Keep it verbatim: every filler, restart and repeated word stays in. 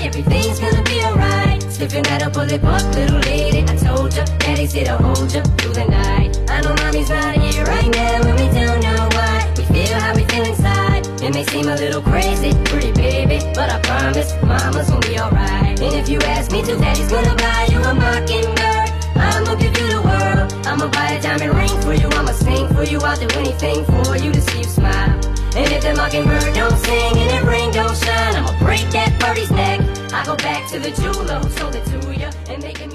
everything's gonna be alright. Sniffing at a bullet buck, little lady. I told ya, daddy's here to hold ya through the night. I know mommy's not here right now, and we don't know why. We feel how we feel inside. It may seem a little crazy, pretty baby, but I promise mama's gonna be alright. And if you ask me to, daddy's gonna buy you a mockingbird. I'ma give you the world. I'ma buy a diamond ring for you. I'ma sing for you. I'll do anything for you to see you smile. And if the mockingbird don't sing and that ring don't shine, I'ma break that birdie's neck. I go back to the jeweler who sold it to you and make it